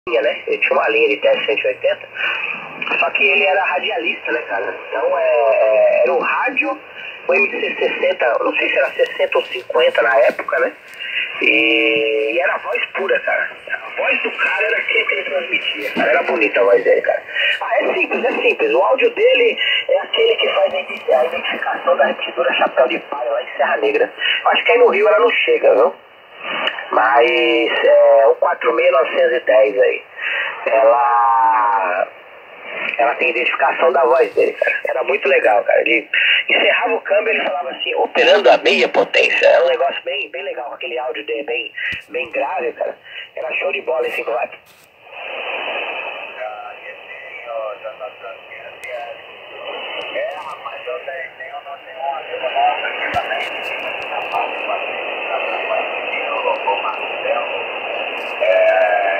né? Ele tinha uma linha de teste 180, só que ele era radialista, né, cara? Então era o rádio, o MC60, não sei se era 60 ou 50 na época, né? E era a voz pura, cara. A voz do cara era aquele que ele transmitia, cara. Era bonita a voz dele, cara. É simples. O áudio dele é aquele que faz a identificação da repetidora Chapéu de Palha lá em Serra Negra. Acho que aí no Rio ela não chega, viu? Mas o 46910 aí, ela tem identificação da voz dele, cara. Era muito legal, cara. Ele encerrava o câmbio e ele falava assim, operando a meia potência. Era um negócio bem legal, aquele áudio dele bem grave, cara. Era show de bola esse combate. Rapaz, eu tenho uma amigo nosso aqui também, na parte do Marcelo, o Marcelo,